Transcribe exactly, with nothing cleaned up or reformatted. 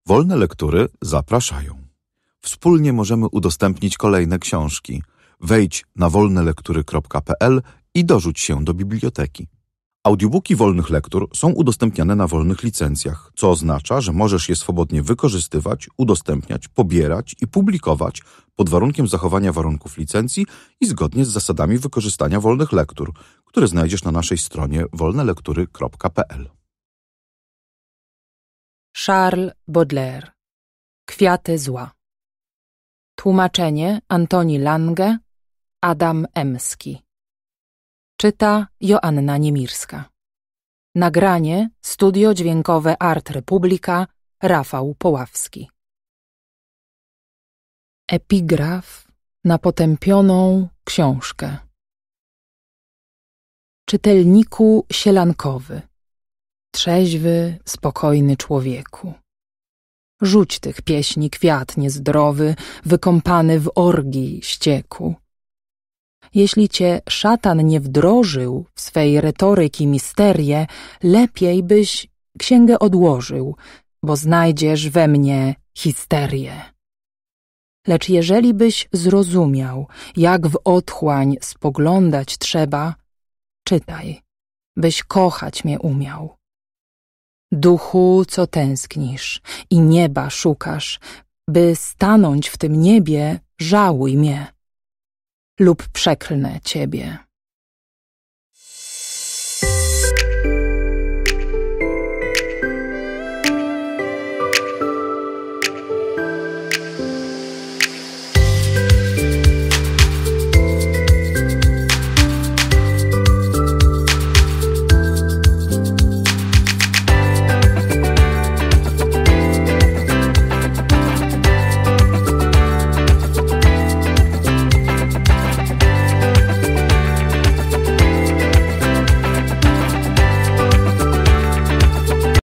Wolne lektury zapraszają. Wspólnie możemy udostępnić kolejne książki. Wejdź na wolne lektury kropka p l i dorzuć się do biblioteki. Audiobooki wolnych lektur są udostępniane na wolnych licencjach, co oznacza, że możesz je swobodnie wykorzystywać, udostępniać, pobierać i publikować pod warunkiem zachowania warunków licencji i zgodnie z zasadami wykorzystania wolnych lektur, które znajdziesz na naszej stronie wolne lektury kropka p l. Charles Baudelaire. Kwiaty zła. Tłumaczenie Antoni Lange, Adam Emski. Czyta Joanna Niemirska. Nagranie Studio Dźwiękowe Art Republika, Rafał Poławski. Epigraf na potępioną książkę. Czytelniku sielankowy, trzeźwy, spokojny człowieku. Rzuć tych pieśni kwiat niezdrowy, wykąpany w orgii ścieku. Jeśli cię szatan nie wdrożył w swej retoryki misterie, lepiej byś księgę odłożył, bo znajdziesz we mnie histerię. Lecz jeżeli byś zrozumiał, jak w otchłań spoglądać trzeba, czytaj, byś kochać mnie umiał. Duchu, co tęsknisz i nieba szukasz, by stanąć w tym niebie, żałuj mnie. Lub przeklnę ciebie.